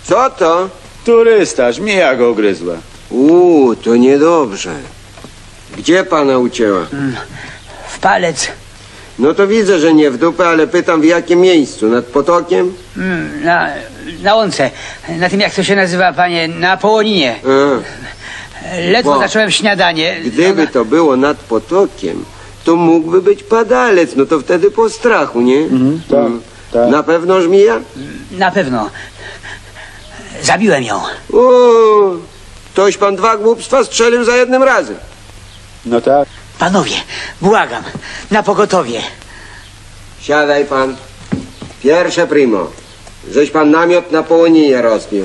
Co to? Turysta, żmija go ugryzła. To niedobrze. Gdzie pana ucięła? W palec. No to widzę, że nie w dupę, ale pytam w jakim miejscu? Nad potokiem? Na łące. Na tym, jak to się nazywa, panie, na Połoninie. Ledwo zacząłem śniadanie. Gdyby to było nad potokiem, to mógłby być padalec. No to wtedy po strachu, nie? Tak. Na pewno żmija? Na pewno. Zabiłem ją. Toś pan 2 głupstwa strzelił za jednym razem. No tak. Panowie, błagam, na pogotowie. Siadaj pan. Pierwsze primo. Żeś pan namiot na Połoninie rozbił.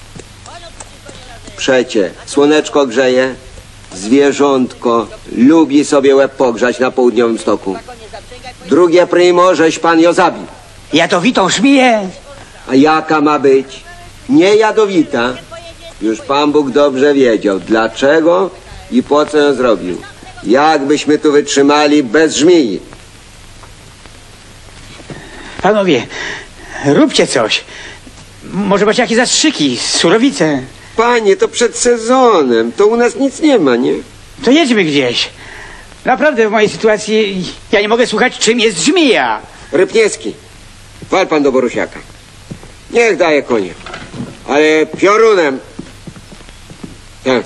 Przecie, słoneczko grzeje, zwierzątko lubi sobie łeb pogrzać na południowym stoku. Drugie primo, żeś pan ją zabił. Jadowitą żmiję. A jaka ma być? Nie jadowita. Już Pan Bóg dobrze wiedział, dlaczego i po co ją zrobił. Jakbyśmy tu wytrzymali bez żmii. Panowie, róbcie coś. Może macie jakieś zastrzyki, surowice. Panie, to przed sezonem. To u nas nic nie ma, nie? To jedźmy gdzieś. Naprawdę w mojej sytuacji ja nie mogę słuchać, czym jest żmija. Rypniewski, wal pan do Borusiaka. Niech daje konie. Ale piorunem. Tak.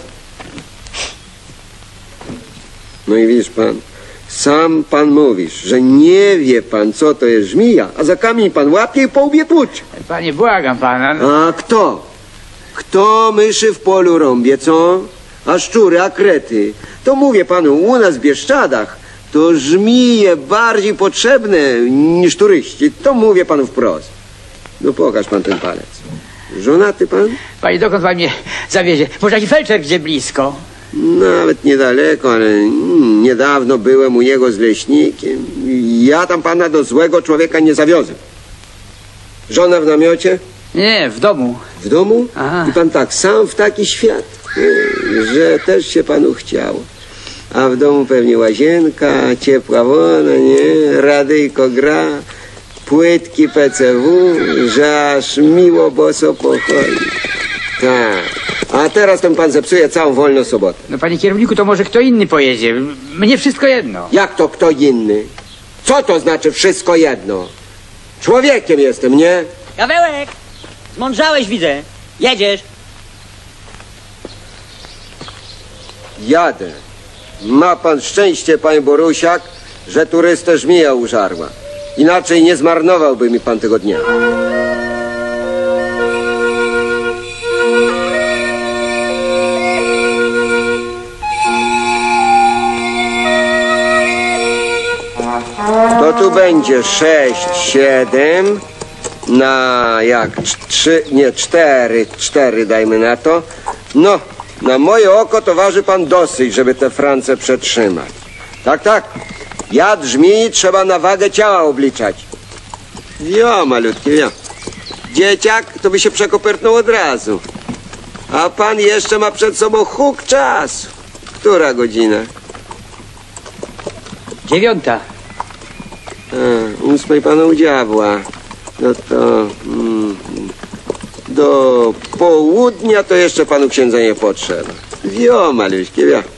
No i widzisz pan, sam pan mówisz, że nie wie pan, co to jest żmija, a za kamień pan łapie i po łbie tłucze. Panie, błagam pana. A kto? Kto myszy w polu rąbie, co? A szczury, a krety. To mówię panu, u nas w Bieszczadach to żmije bardziej potrzebne niż turyści. To mówię panu wprost. No pokaż pan ten palec. Żonaty pan? Panie, dokąd pan mnie zawiezie? Może jakiś felczer gdzie blisko? Nawet niedaleko, ale niedawno byłem u niego z leśnikiem. Ja tam pana do złego człowieka nie zawiozę. Żona w namiocie? Nie, w domu. W domu? Aha. I pan tak sam w taki świat, że też się panu chciało. A w domu pewnie łazienka, ciepła wona, nie? Radyjko gra, płytki PCW, że aż miło boso pochodzi. Tak. A teraz ten pan zepsuje całą wolną sobotę. No panie kierowniku, to może kto inny pojedzie. Mnie wszystko jedno. Jak to kto inny? Co to znaczy wszystko jedno? Człowiekiem jestem, nie? Gawełek! Zmądrzałeś, widzę. Jedziesz. Jadę. Ma pan szczęście, panie Borusiak, że turystę żmija użarła. Inaczej nie zmarnowałby mi pan tego dnia. To tu będzie 6, 7 na jak 3, nie 4 dajmy na to. No, na moje oko to waży pan dosyć, żeby te France przetrzymać. Tak, tak. Jad żmii trzeba na wagę ciała obliczać. Jo, malutki, jo. Dzieciak to by się przekopertnął od razu. A pan jeszcze ma przed sobą huk czasu. Która godzina? 9. 8 panu diabła. No to do południa to jeszcze panu księdza nie potrzeba. Wio, maluśkie, wio.